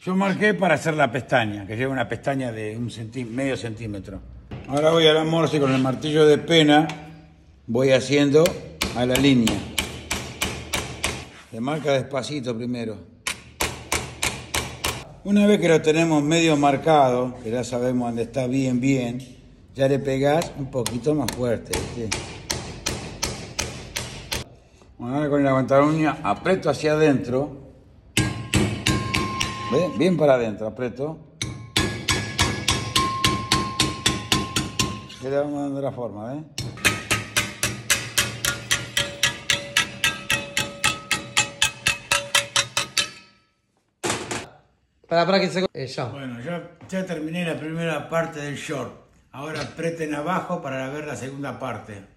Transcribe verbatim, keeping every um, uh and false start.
Yo marqué para hacer la pestaña, que lleva una pestaña de un centí medio centímetro. Ahora voy a la morse con el martillo de pena, voy haciendo a la línea. Se marca despacito primero. Una vez que lo tenemos medio marcado, que ya sabemos dónde está bien, bien, ya le pegás un poquito más fuerte, ¿sí? Bueno, ahora con el aguantaruña aprieto hacia adentro. ¿Ve? Bien para adentro, aprieto. Y le vamos dando la forma, ¿eh? Para, para que se... Eh, ya. Bueno, ya, ya terminé la primera parte del short. Ahora aprieten abajo para ver la segunda parte.